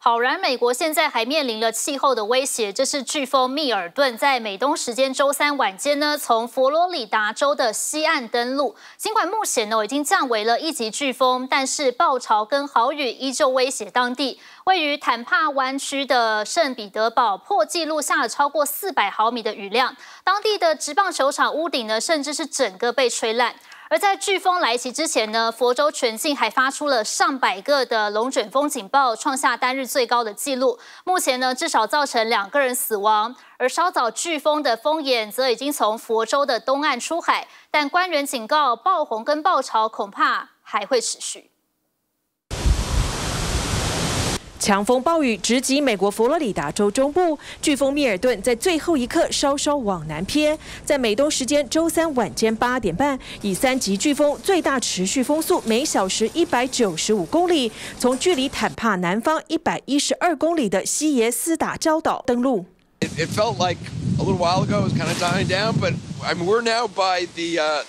好，然而美国现在还面临了气候的威胁，这是飓风密尔顿在美东时间周三晚间呢，从佛罗里达州的西岸登陆。尽管目前呢已经降为了1级飓风，但是暴潮跟豪雨依旧威胁当地。位于坦帕湾区的圣彼得堡破纪录下了超过400毫米的雨量，当地的职棒球场屋顶呢，甚至是整个被吹烂。而在飓风来袭之前呢，佛州全境还发出了上百个的龙卷风警报，创下单日最高的纪录。目前呢，至少造成2个人死亡。而稍早飓风的风眼则已经从佛州的东岸出海，但官员警告，暴洪跟暴潮恐怕还会持续。 强风暴雨直击美国佛罗里达州中部，飓风密尔顿在最后一刻稍稍往南偏，在美东时间周三晚间8点半，以3级飓风最大持续风速每小时195公里，从距离坦帕南方112公里的西耶斯达礁岛登陆。 It felt like a little while ago it was kind of dying down, but I mean we're now by the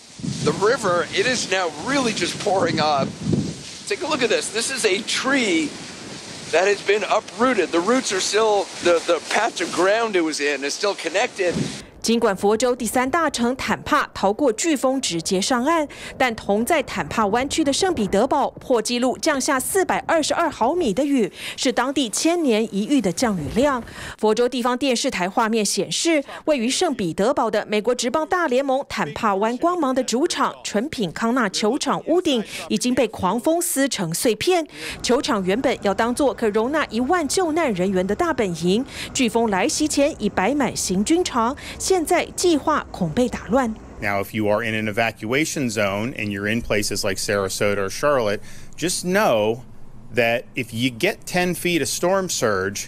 river. It is now really just pouring up. Take a look at this. This is a tree that has been uprooted. The roots are still, the patch of ground it was in is still connected. 尽管佛州第3大城坦帕逃过飓风直接上岸，但同在坦帕湾区的圣彼得堡破纪录降下422毫米的雨，是当地1000年一遇的降雨量。佛州地方电视台画面显示，位于圣彼得堡的美国职棒大联盟坦帕湾光芒的主场纯品康纳球场屋顶已经被狂风撕成碎片。球场原本要当作可容纳1万救难人员的大本营，飓风来袭前已摆满行军场，现在计划恐被打乱。 Now, if you are in an evacuation zone and you're in places like Sarasota or Charlotte, just know that if you get 10 feet of storm surge,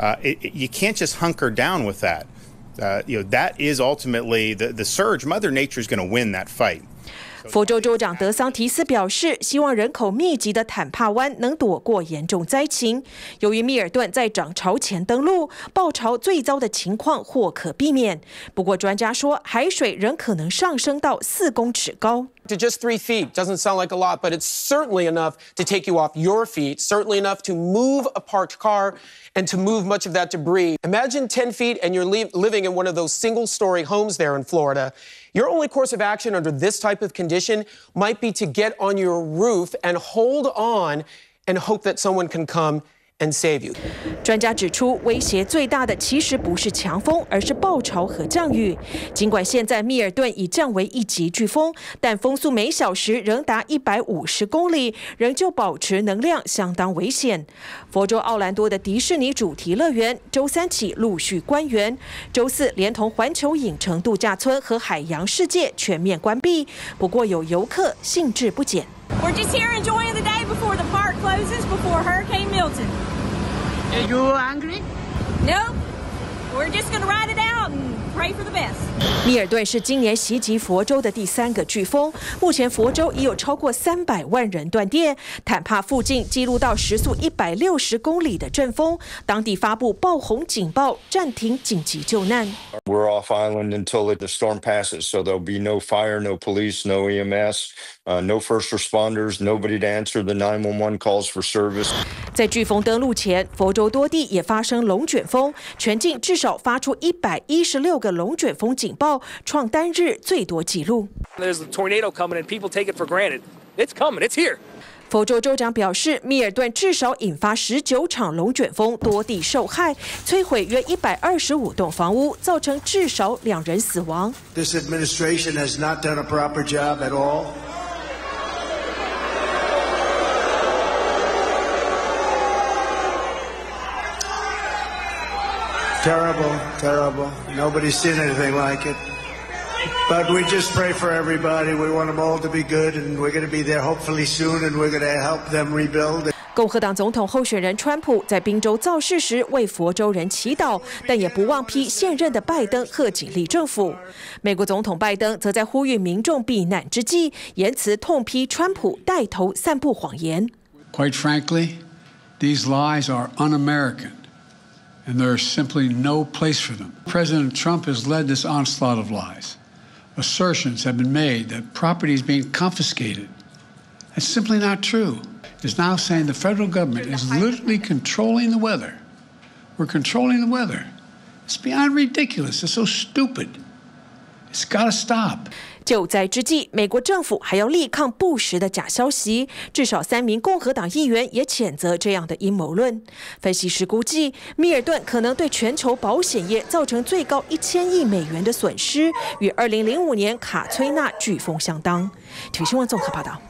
you can't just hunker down with that. That is ultimately the surge. Mother Nature is going to win that fight. 佛州州长德桑提斯表示，希望人口密集的坦帕湾能躲过严重灾情。由于密尔顿在涨潮前登陆，暴潮最糟的情况或可避免。不过专家说，海水仍可能上升到4公尺高。 To just 3 feet doesn't sound like a lot, but it's certainly enough to take you off your feet, certainly enough to move a parked car and to move much of that debris. Imagine 10 feet and you're living in one of those single-story homes there in Florida. Your only course of action under this type of condition might be to get on your roof and hold on and hope that someone can come and save you. 专家指出，威胁最大的其实不是强风，而是暴潮和降雨。尽管现在密尔顿已降为1级飓风，但风速每小时仍达150公里，仍旧保持能量相当危险。佛州奥兰多的迪士尼主题乐园周3起陆续关园，周4连同环球影城度假村和海洋世界全面关闭。不过有游客兴致不减。 We're just here enjoying the day before the park closes before Hurricane Milton. Are you angry? No, we're just going to ride it out and pray for the best. 密尔顿是今年袭击佛州的第3个飓风，目前佛州已有超过300万人断电。坦帕附近记录到时速160公里的阵风，当地发布暴洪警报，暂停紧急救难。 We're off island until the storm passes, so there'll be no fire, no police, no EMS, no first responders, nobody to answer the 911 calls for service. 在飓风登陆前，佛州多地也发生龙卷风，全境至少发出116个龙卷风警报，创单日最多纪录。 There's a tornado coming and people take it for granted. It's coming, it's here. 佛州州长表示，密尔顿至少引发19场龙卷风，多地受害，摧毁约125栋房屋，造成至少2人死亡。 This administration has not done a proper job at all. Terrible, terrible. Nobody's seen anything like it. But we just pray for everybody. We want them all to be good, and we're going to be there hopefully soon, and we're going to help them rebuild. 共和党总统候选人川普在宾州造势时为佛州人祈祷，但也不忘批现任的拜登贺锦丽政府。美国总统拜登则在呼吁民众避难之际，言辞痛批川普带头散布谎言。 Quite frankly, these lies are un-American. And there is simply no place for them. President Trump has led this onslaught of lies. Assertions have been made that property is being confiscated. That's simply not true. is now saying the federal government is literally controlling the weather. We're controlling the weather. It's beyond ridiculous. It's so stupid. It's got to stop. 就在之际，美国政府还要力抗不实的假消息，至少3名共和党议员也谴责这样的阴谋论。分析师估计，密尔顿可能对全球保险业造成最高1000亿美元的损失，与2005年卡崔娜飓风相当。体育新闻综合报道。